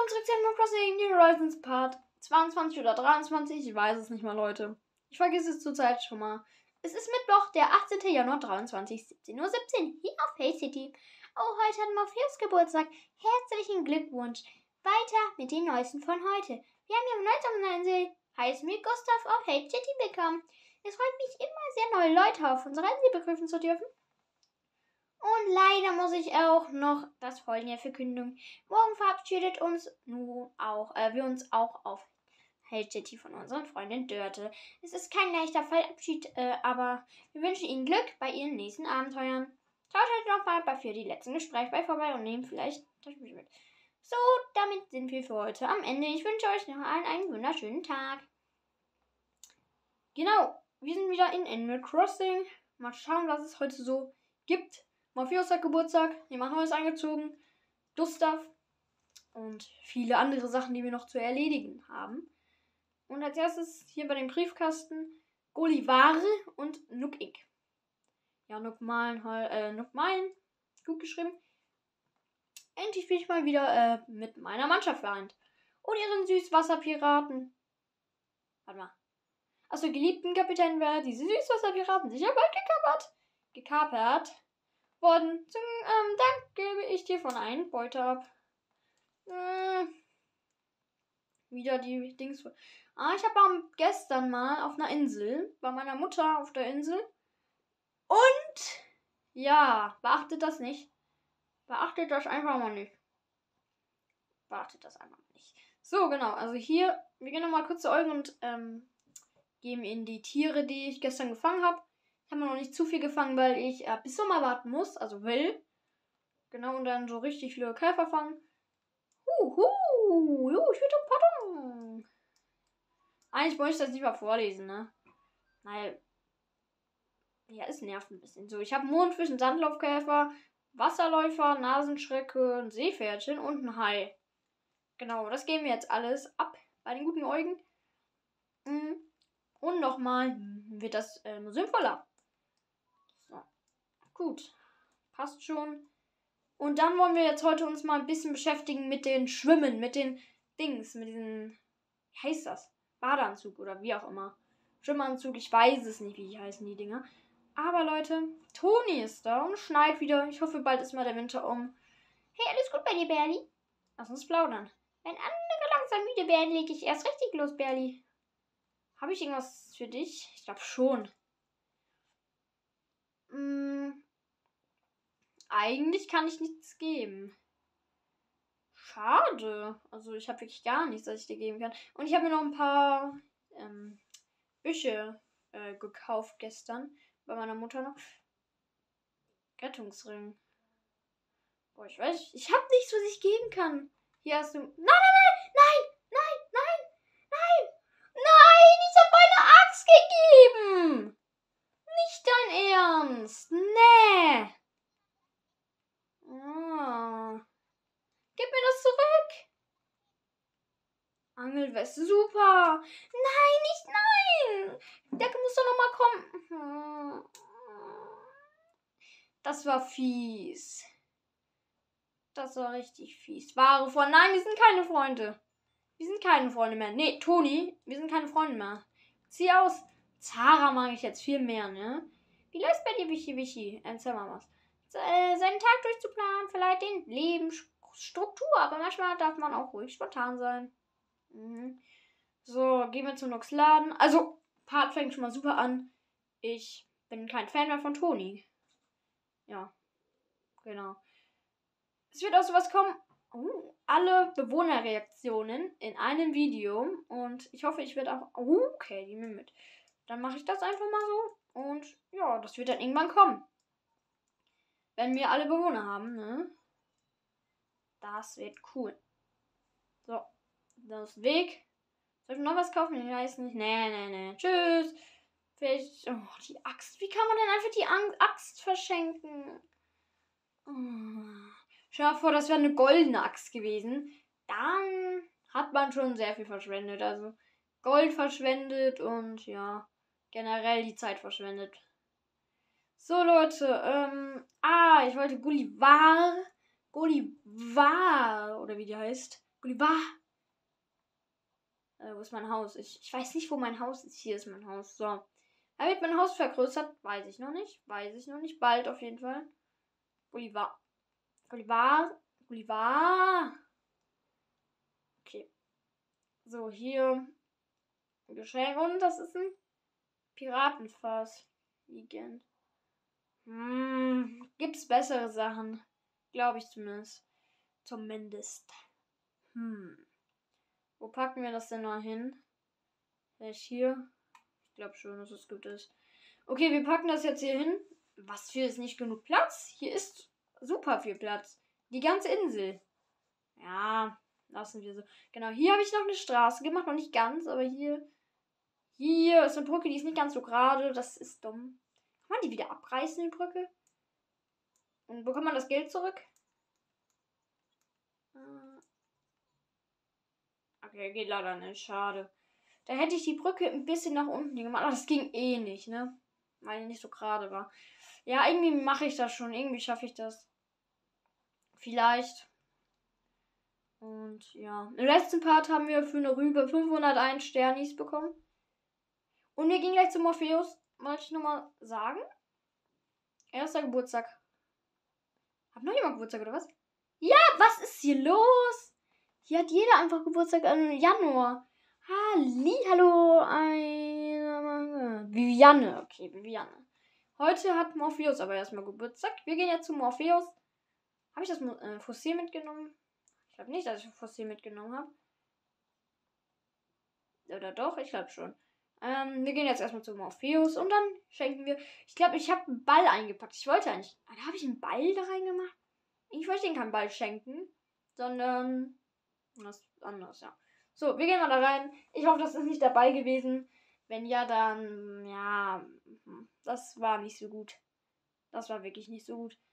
willkommen zurück zu Animal Crossing New Horizons Part 22 oder 23. Ich weiß es nicht mal, Leute. Ich vergesse es zurzeit schon mal. Es ist Mittwoch, der 18. Januar 23, 17:17 Uhr hier auf Hey City. Oh, heute hat Morpheus Geburtstag. Herzlichen Glückwunsch. Weiter mit den Neuesten von heute. Wir haben hier am 19. Insel High Smith Gustav auf Hey City bekommen. Es freut mich immer sehr, neue Leute auf unserer Insel begrüßen zu dürfen. Und leider muss ich auch noch das folgende verkünden. Morgen verabschiedet uns nun auch, wir uns auch auf Hey City von unseren Freundin Dörte. Es ist kein leichter Fallabschied, aber wir wünschen Ihnen Glück bei Ihren nächsten Abenteuern. Schaut heute nochmal bei für die letzten Gespräche bei vorbei und nehmt vielleicht das Spiel mit. So, damit sind wir für heute am Ende. Ich wünsche euch noch allen einen wunderschönen Tag. Genau, wir sind wieder in Animal Crossing. Mal schauen, was es heute so gibt. Morpheus hat Geburtstag, jemand Neues eingezogen, Gustav und viele andere Sachen, die wir noch zu erledigen haben. Und als erstes hier bei dem Briefkasten Golivare und Nukik. Ja, Nukmalen, gut geschrieben. Endlich bin ich mal wieder mit meiner Mannschaft vereint. Und ihren Süßwasserpiraten. Warte mal. Achso, geliebten Kapitän wäre diese Süßwasserpiraten sicher bald gekapert worden. Zum Dank gebe ich dir von einem Beute ab. Wieder die Dings. Ich habe gestern mal auf einer Insel, bei meiner Mutter auf der Insel. Und ja, beachtet das nicht. Beachtet das einfach mal nicht. Beachtet das einfach nicht. So, genau. Also hier, wir gehen nochmal kurz zu Eugen und geben ihnen die Tiere, die ich gestern gefangen habe. Ich habe noch nicht zu viel gefangen, weil ich bis Sommer warten muss, also will. Genau, und dann so richtig viele Käfer fangen. Ich will Pardon. Eigentlich wollte ich das nicht mal vorlesen, ne? Nein. Ja, es nervt ein bisschen. So, ich habe Mondfischen, Sandlaufkäfer, Wasserläufer, Nasenschrecke, ein Seepferdchen und ein Hai. Genau, das geben wir jetzt alles ab bei den guten Eugen. Und nochmal wird das Museum voller. So, gut. Passt schon. Und dann wollen wir jetzt heute uns mal ein bisschen beschäftigen mit den Schwimmen, mit den Dings, mit diesen, wie heißt das? Badeanzug oder wie auch immer. Schwimmanzug, ich weiß es nicht, wie die heißen, die Dinger. Aber Leute, Toni ist da und schneit wieder. Ich hoffe, bald ist mal der Winter um. Hey, alles gut bei dir, Berli? Lass uns plaudern. Wenn andere langsam müde werden, lege ich erst richtig los, Berli. Habe ich irgendwas für dich? Ich glaube schon. Eigentlich kann ich nichts geben. Schade. Also ich habe wirklich gar nichts, was ich dir geben kann. Und ich habe mir noch ein paar Büsche gekauft gestern. Bei meiner Mutter noch. Rettungsring. Boah, ich weiß, ich habe nichts, was ich geben kann. Hier hast du... Nein! Ich habe meine Axt gegeben! Nicht dein Ernst! Nee! Oh. Gib mir das zurück! Angelweste, super! Nein! Der muss doch nochmal kommen. Das war fies. Das war richtig fies. Wahre Freunde. Nein, wir sind keine Freunde. Wir sind keine Freunde mehr. Nee, Toni, wir sind keine Freunde mehr. Zieh aus. Zara mag ich jetzt viel mehr, ne? Wie läuft's bei dir, Wichi? Erzähl mal was. Seinen Tag durchzuplanen, vielleicht den Lebensstruktur, aber manchmal darf man auch ruhig spontan sein. So, gehen wir zu Nox Laden. Also, Part fängt schon mal super an. Ich bin kein Fan mehr von Toni. Ja, genau. Es wird auch sowas kommen. Alle Bewohnerreaktionen in einem Video. Und ich hoffe, ich werde auch... okay, die mir mit. Dann mache ich das einfach mal so. Und ja, das wird dann irgendwann kommen. Wenn wir alle Bewohner haben, ne? Das wird cool. So, das ist Weg. Soll ich noch was kaufen? Ich weiß nicht. Nee. Tschüss. Vielleicht... Oh, die Axt. Wie kann man denn einfach die Axt verschenken? Stell dir vor, das wäre eine goldene Axt gewesen. Dann hat man schon sehr viel verschwendet. Also Gold verschwendet und ja, generell die Zeit verschwendet. So, Leute. Ich wollte Gullivar, oder wie die heißt. Gulliver. Wo ist mein Haus? Ich weiß nicht, wo mein Haus ist. Hier ist mein Haus. So. Da wird mein Haus vergrößert. Weiß ich noch nicht. Bald auf jeden Fall. Gulliver. Okay. So, hier. Geschenk. Und das ist ein Piratenfass. Liegen. Gibt's bessere Sachen? Glaube ich zumindest. Wo packen wir das denn mal hin? Vielleicht hier? Ich glaube schon, dass es gut ist. Okay, wir packen das jetzt hier hin. Was für ist nicht genug Platz? Hier ist super viel Platz. Die ganze Insel. Ja, lassen wir so. Genau, hier habe ich noch eine Straße gemacht. Noch nicht ganz, aber hier ist eine Brücke, die ist nicht ganz so gerade. Das ist dumm. Kann man die wieder abreißen, die Brücke? Und bekommt man das Geld zurück? Okay, geht leider nicht. Schade. Da hätte ich die Brücke ein bisschen nach unten gemacht. Aber das ging eh nicht, ne? Weil die nicht so gerade war. Ja, irgendwie mache ich das schon. Irgendwie schaffe ich das. Vielleicht. Und ja. Im letzten Part haben wir für eine Rübe 501 Sternis bekommen. Und wir gehen gleich zu Morpheus. Wollte ich nochmal sagen. Erster Geburtstag. Hat noch jemand Geburtstag oder was? Ja, was ist hier los? Hier hat jeder einfach Geburtstag im Januar. Hallo, Viviane. Okay, Viviane. Heute hat Morpheus aber erstmal Geburtstag. Wir gehen jetzt zu Morpheus. Habe ich das Fossil mitgenommen? Ich glaube nicht, dass ich Fossil mitgenommen habe. Oder doch? Ich glaube schon. Wir gehen jetzt erstmal zu Morpheus und dann schenken wir. Ich glaube, ich habe einen Ball eingepackt. Ich wollte eigentlich. Da habe ich einen Ball da reingemacht. Ich wollte ihnen keinen Ball schenken, sondern was anderes, ja. So, wir gehen mal da rein. Ich hoffe, das ist nicht dabei gewesen. Wenn ja, dann, ja, das war nicht so gut. Das war wirklich nicht so gut.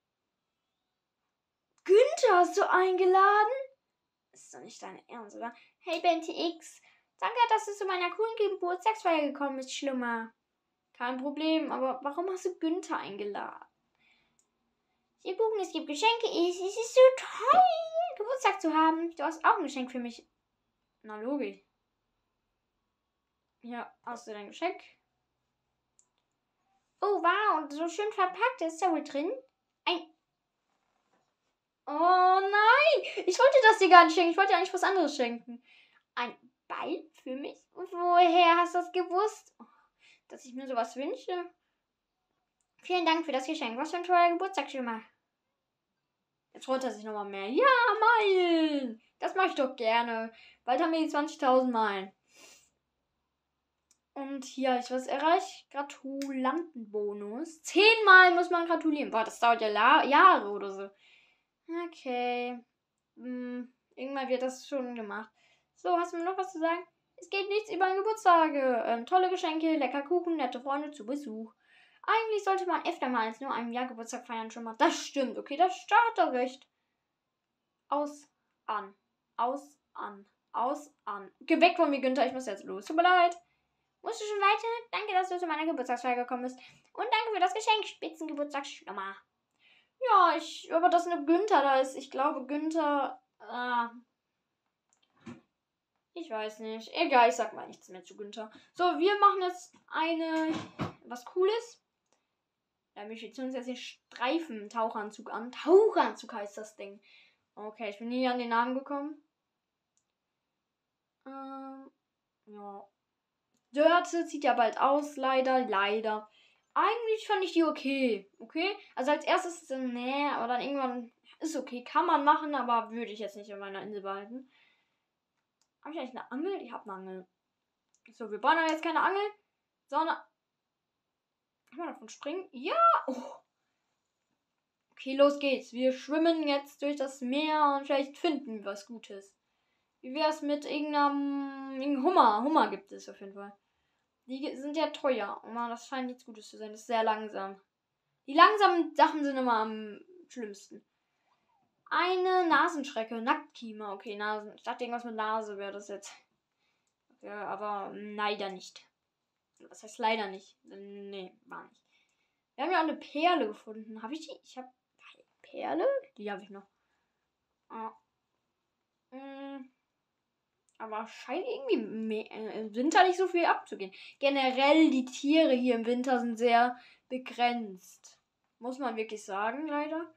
Günther hast du eingeladen? Ist doch nicht dein Ernst, oder? Hey, BenTX. Danke, dass du zu meiner coolen Geburtstagsfeier gekommen bist, Schlummer. Kein Problem, aber warum hast du Günther eingeladen? Die Buchen, es gibt Geschenke. Es ist so toll, Geburtstag zu haben. Du hast auch ein Geschenk für mich. Na, logisch. Ja, hast du dein Geschenk? Oh, wow, und so schön verpackt. Ist da wohl drin? Oh nein! Ich wollte das dir gar nicht schenken. Ich wollte dir eigentlich was anderes schenken. Ein Ball für mich? Woher hast du das gewusst? Dass ich mir sowas wünsche? Vielen Dank für das Geschenk. Was für ein toller Geburtstagsschimmer. Jetzt freut er sich nochmal mehr. Ja, Meilen! Das mache ich doch gerne. Bald haben wir die 20.000 Meilen. Und hier habe ich was erreicht. Gratulantenbonus. 10-mal muss man gratulieren. Boah, das dauert ja Jahre oder so. Okay. Irgendwann wird das schon gemacht. So, hast du mir noch was zu sagen? Es geht nichts über Geburtstage. Tolle Geschenke, lecker Kuchen, nette Freunde zu Besuch. Eigentlich sollte man öfter mal als nur einem Jahr Geburtstag feiern schon mal. Das stimmt, okay, das hat er recht. Aus, an. Geh weg von mir, Günther, ich muss jetzt los. Tut mir leid. Musst du schon weiter? Danke, dass du zu meiner Geburtstagsfeier gekommen bist. Und danke für das Geschenk, Spitzengeburtstagsschlummer. Ja, aber dass nur Günther da ist. Ich glaube, Günther. Ich weiß nicht. Egal, ich sag mal nichts mehr zu Günther. So, wir machen jetzt was Cooles. Ja, wir ziehen uns jetzt den Streifentauchanzug an. Tauchanzug heißt das Ding. Okay, ich bin nie an den Namen gekommen. Ja. Dörte zieht ja bald aus, leider. Eigentlich fand ich die okay. Okay? Also als erstes, nee, aber dann irgendwann ist okay. Kann man machen, aber würde ich jetzt nicht in meiner Insel behalten. Habe ich eigentlich eine Angel? Ich habe eine Angel. So, wir bauen aber jetzt keine Angel, sondern... Kann man davon springen? Ja! Oh. Okay, los geht's. Wir schwimmen jetzt durch das Meer und vielleicht finden wir was Gutes. Wie wär's mit irgendeinem Hummer? Hummer gibt es auf jeden Fall. Die sind ja teuer. Oh Mann, das scheint nichts Gutes zu sein. Das ist sehr langsam. Die langsamen Sachen sind immer am schlimmsten. Eine Nasenschrecke. Nacktkiemer. Okay, Nasen. Ich dachte, irgendwas mit Nase wäre das jetzt. Ja, aber leider nicht. Was heißt leider nicht? Nee, war nicht. Wir haben ja auch eine Perle gefunden. Habe ich die? Ich habe Perle? Die habe ich noch. Aber scheint irgendwie im Winter nicht so viel abzugehen. Generell, die Tiere hier im Winter sind sehr begrenzt. Muss man wirklich sagen, leider.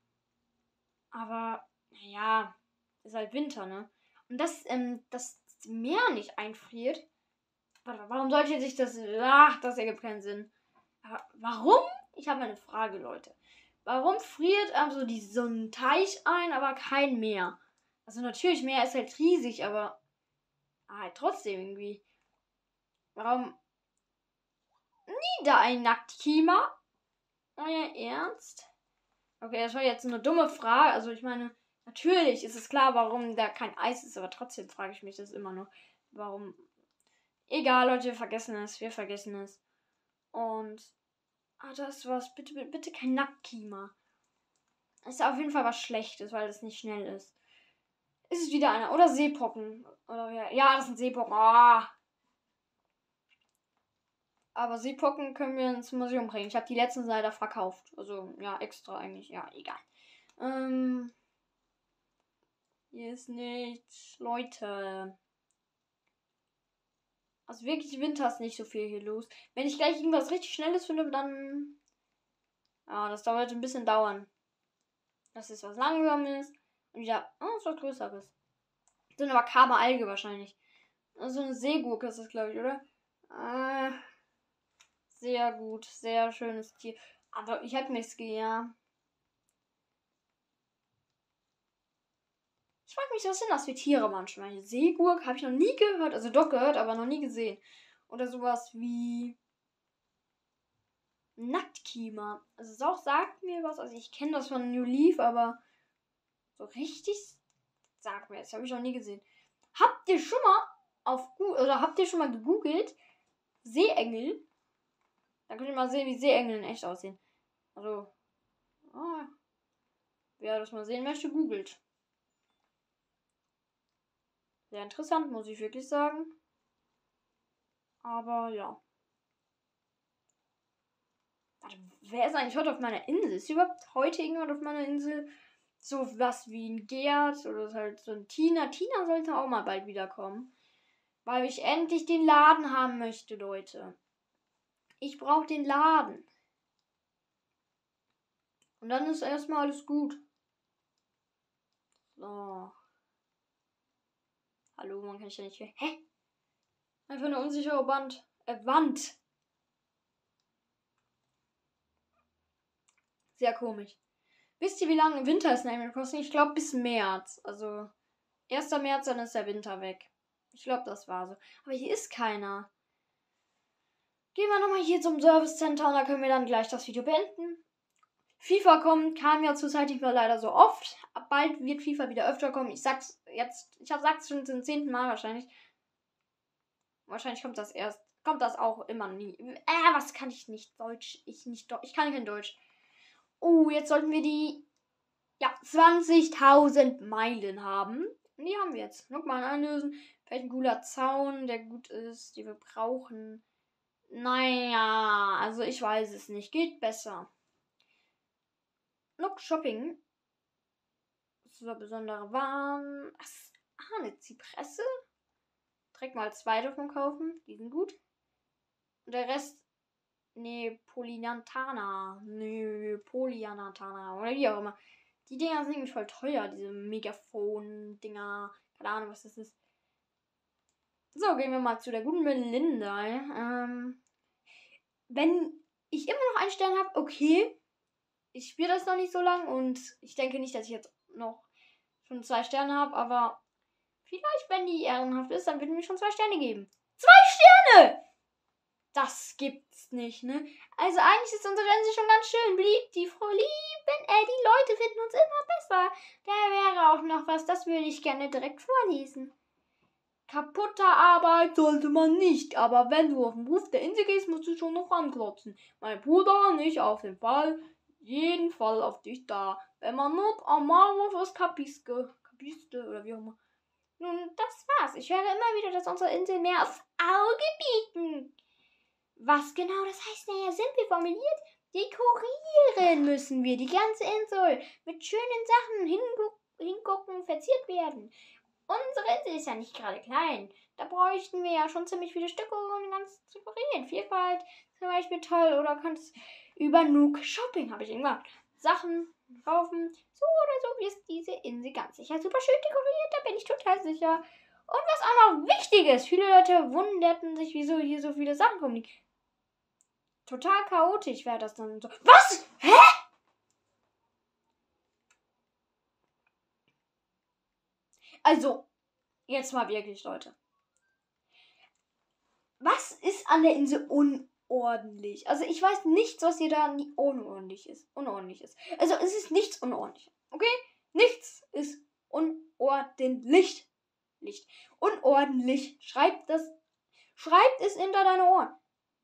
Aber, naja, ist halt Winter, ne? Und das Meer nicht einfriert. Warte, warum sollte sich das. Ach, das ergibt keinen Sinn. Aber warum? Ich habe eine Frage, Leute. Warum friert also so ein Teich ein, aber kein Meer? Also natürlich, Meer ist halt riesig, aber halt trotzdem irgendwie. Warum nie da ein Nacktkima? Euer Ernst? Okay, das war jetzt eine dumme Frage. Also ich meine, natürlich ist es klar, warum da kein Eis ist, aber trotzdem frage ich mich das immer noch. Warum? Egal, Leute, wir vergessen es. Wir vergessen es. Und. Ah, das war's. Bitte, bitte, bitte kein Nacktkima. Ist auf jeden Fall was Schlechtes, weil es nicht schnell ist. Ist es wieder einer? Oder Seepocken? Oder ja, das sind Seepocken. Ah. Aber Seepocken können wir ins Museum bringen. Ich habe die letzten leider verkauft. Also, ja, extra eigentlich. Ja, egal. Hier ist nichts. Leute. Also wirklich, Winter ist nicht so viel hier los. Wenn ich gleich irgendwas richtig Schnelles finde, dann. Ja, das dauert ein bisschen dauern. Das ist was Langsames. Und wieder. Oh, ist was Größeres. Das sind aber Karma Alge wahrscheinlich. So eine Seegurke ist das, glaube ich, oder? Sehr gut. Sehr schönes Tier. Aber ich habe nichts ja. Ich frage mich, was sind das für Tiere manchmal? Eine Seegurke habe ich noch nie gehört. Also doch gehört, aber noch nie gesehen. Oder sowas wie Nacktkima. Also es auch sagt mir was. Also ich kenne das von New Leaf, aber so richtig sagt mir das. Habe ich noch nie gesehen. Habt ihr schon mal habt ihr schon mal gegoogelt Seeengel? Dann könnt ihr mal sehen, wie Seeengel in echt aussehen. Also, wer das mal sehen möchte, googelt. Sehr interessant, muss ich wirklich sagen. Aber ja. Warte, wer ist eigentlich heute auf meiner Insel? Ist überhaupt heute irgendjemand auf meiner Insel? So was wie ein Gerd oder halt so ein Tina. Tina sollte auch mal bald wiederkommen. Weil ich endlich den Laden haben möchte, Leute. Ich brauche den Laden. Und dann ist erstmal alles gut. So. Hallo, man kann ich ja nicht. Hä? Einfach eine unsichere Wand. Sehr komisch. Wisst ihr, wie lange Winter ist in Animal Crossing? Ich glaube bis März. Also 1. März, dann ist der Winter weg. Ich glaube, das war so. Aber hier ist keiner. Gehen wir nochmal hier zum Service Center und da können wir dann gleich das Video beenden. FIFA kam ja zurzeit nicht mehr leider so oft. Bald wird FIFA wieder öfter kommen. Ich sag's schon zum 10. Mal wahrscheinlich. Wahrscheinlich kommt das auch immer nie. Was kann ich nicht? Deutsch. Ich kann kein Deutsch. Oh, jetzt sollten wir die 20.000 Meilen haben. Und die haben wir jetzt. Nochmal einlösen. Vielleicht ein cooler Zaun, der gut ist, den wir brauchen. Naja, also ich weiß es nicht. Geht besser. Nook Shopping. So besondere Waren. Eine Zypresse. Direkt mal 2 davon kaufen. Die sind gut. Und der Rest. Polyanthana. Oder wie auch immer. Die Dinger sind nämlich voll teuer. Diese Megafon-Dinger. Keine Ahnung, was das ist. So, gehen wir mal zu der guten Melinda. Wenn ich immer noch einen Stern habe, okay. Ich spiele das noch nicht so lang und ich denke nicht, dass ich jetzt noch schon 2 Sterne habe, aber vielleicht, wenn die ehrenhaft ist, dann würden wir schon 2 Sterne geben. 2 Sterne! Das gibt's nicht, ne? Also eigentlich ist unsere Insel schon ganz schön beliebt. Die Leute finden uns immer besser. Da wäre auch noch was, das würde ich gerne direkt vorlesen. Kaputte Arbeit sollte man nicht, aber wenn du auf den Ruf der Insel gehst, musst du schon noch anklotzen. Mein Bruder und ich auf jeden Fall auf dich da. Wenn man not am Maruf ist, kapiste oder wie auch immer. Nun, das war's. Ich höre immer wieder, dass unsere Insel mehr aufs Auge bieten. Was genau das heißt, naja, simpel formuliert, dekorieren müssen wir die ganze Insel. Mit schönen Sachen hingucken, verziert werden. unsere Insel ist ja nicht gerade klein. Da bräuchten wir ja schon ziemlich viele Stücke, um ganz zu variieren. Vielfalt zum Beispiel toll. Oder könntest über Nook Shopping, habe ich irgendwann Sachen kaufen. So oder so ist diese Insel ganz sicher super schön dekoriert. Da bin ich total sicher. Und was auch noch wichtig ist, viele Leute wunderten sich, wieso hier so viele Sachen kommen. Total chaotisch wäre das dann so. Was? Hä? Also, jetzt mal wirklich, Leute. Was ist an der Insel unordentlich? Also, ich weiß nichts, was hier da nie unordentlich ist. Also, es ist nichts unordentlich. Okay? Nichts ist unordentlich. Unordentlich. Schreibt es hinter deine Ohren.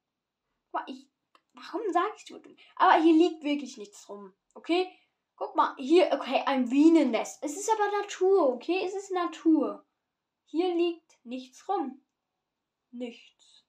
Warum sage ich das? Aber hier liegt wirklich nichts rum. Okay? Guck mal, hier, okay, ein Bienennest. Es ist aber Natur, okay? Es ist Natur. Hier liegt nichts rum. Nichts.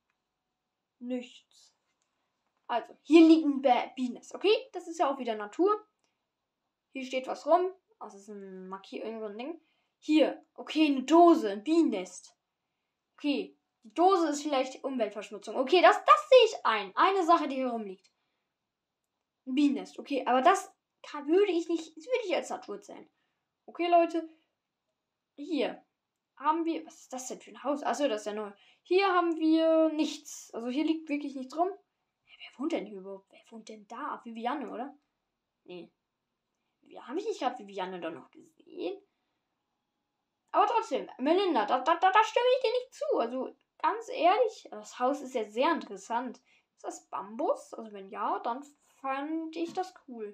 Also, hier liegt ein Bienennest, okay? Das ist ja auch wieder Natur. Hier steht was rum. Das ist ein Markier, irgendwo ein Ding. Hier, okay, eine Dose, ein Bienennest. Okay, die Dose ist vielleicht Umweltverschmutzung. Okay, das sehe ich ein. Eine Sache, die hier rumliegt. Ein Bienennest, okay, aber das würde ich als Natur zählen. Okay, Leute. Hier haben wir, was ist das denn für ein Haus? Achso, das ist ja neu. Hier haben wir nichts. Also hier liegt wirklich nichts rum. Wer wohnt denn hier überhaupt? Wer wohnt denn da? Viviane, oder? Nee. Habe ich nicht gerade Viviane da noch gesehen? Aber trotzdem, Melinda, da stimme ich dir nicht zu. Also ganz ehrlich, das Haus ist ja sehr interessant. Ist das Bambus? Also wenn ja, dann fand ich das cool.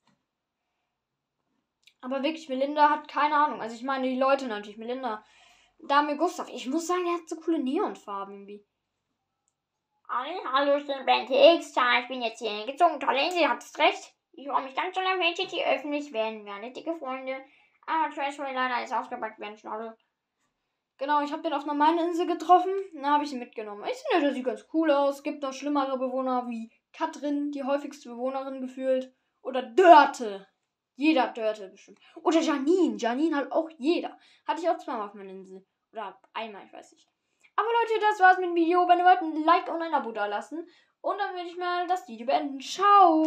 Aber wirklich, Melinda hat keine Ahnung. Also ich meine die Leute natürlich. Melinda, Dame Gustav. Ich muss sagen, der hat so coole Neonfarben irgendwie. Hallo, ich bin Blank X. Ich bin jetzt hier hingezogen. Tolle Insel, ihr habt recht. Ich freue mich ganz doll auf HTT öffentlich werden. Wir alle dicke Freunde. Aber Trashway leider ist ausgepackt werden Schnorrel. Genau, ich habe den auf einer Meine-Insel getroffen. Da habe ich ihn mitgenommen. Ich finde, der sieht ganz cool aus. Gibt noch schlimmere Bewohner wie Katrin, die häufigste Bewohnerin gefühlt. Oder Dörte. Jeder hat Dörte bestimmt. Oder Janine. Janine hat auch jeder. Hatte ich auch zweimal auf meiner Insel. Oder einmal, ich weiß nicht. Aber Leute, das war's mit dem Video. Wenn ihr wollt, ein Like und ein Abo da lassen. Und dann würde ich mal das Video beenden. Ciao!